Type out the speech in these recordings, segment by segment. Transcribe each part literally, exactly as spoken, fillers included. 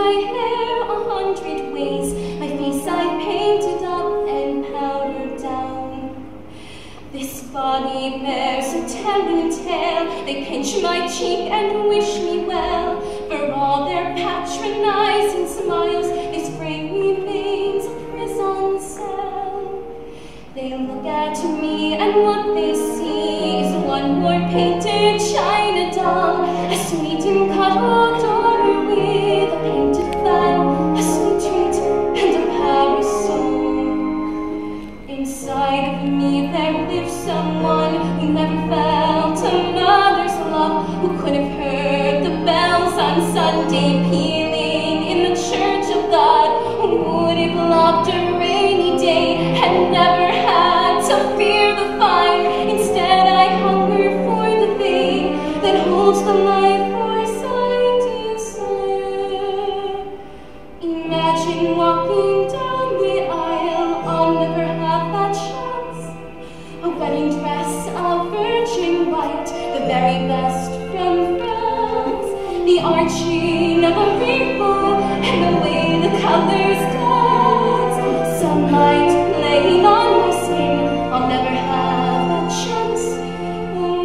my hair a hundred ways, my face I painted up and powdered down. This body bears a telling tale, they pinch my cheek and wish me well. For all their patronizing smiles, they spray me veins a prison cell. They look at me and what they see is one more painted china doll, a sweet and cuddled daughter with a painted fan, a sweet treat and a parasol. Inside of me there lives someone who never felt a mother's love, who could have heard the bells on Sunday pealing in the church of God, who would have loved a rainy day and never had to fear the fire. Instead I hunger for the vein that holds the life force I desire. Imagine walking down the aisle, I'll never have that chance. A wedding dress of virgin white, the very best from France. The arching of a rainbow and the way the colors dance. Sunlight playing on my skin, I'll never have that chance. Oh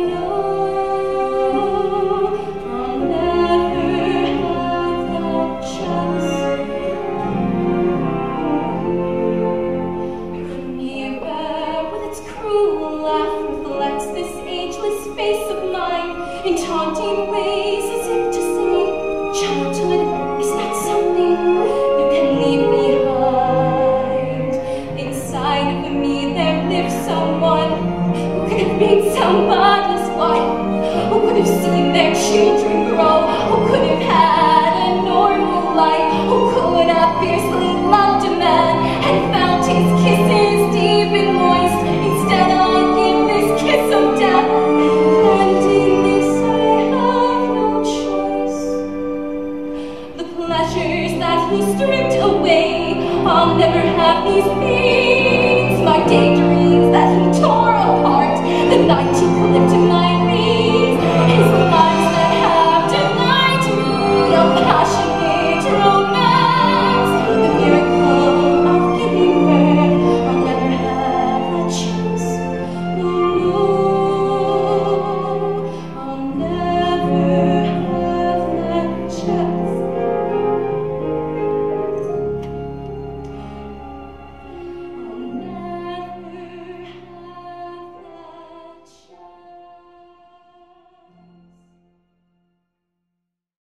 no, I'll never have that chance. The mirror with its cruel laugh reflects this ageless face of mine in taunting ways, as if to say, childhood is not something you can leave behind. Inside of me there lives someone who could have made somebody's wife, who could have seen their children grow, who could have had a normal life, who could have fiercely loved a man and felt his kisses deep and moist. Instead I give this kiss of death, and in this I have no choice. The pleasures that he stripped away, I'll never have these things. My daydreams that he tore apart, the night he clipped my